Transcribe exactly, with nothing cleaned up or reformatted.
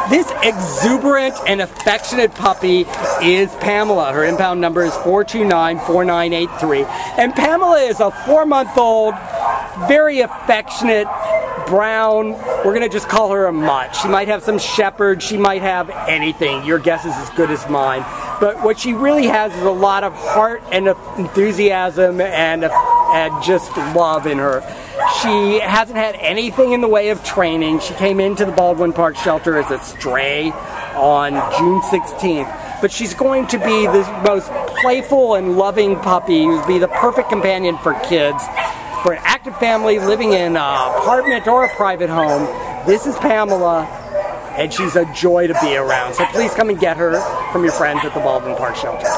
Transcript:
This exuberant and affectionate puppy is Pamela. Her impound number is four two nine four nine eight three. And Pamela is a four-month-old, very affectionate, brown, we're going to just call her a mutt. She might have some shepherd, she might have anything. Your guess is as good as mine. But what she really has is a lot of heart and enthusiasm and, and just love in her. She hasn't had anything in the way of training. She came into the Baldwin Park shelter as a stray on June sixteenth. But she's going to be the most playful and loving puppy. Who'll be the perfect companion for kids. For an active family living in an apartment or a private home, this is Pamela, and she's a joy to be around. So please come and get her from your friends at the Baldwin Park shelter.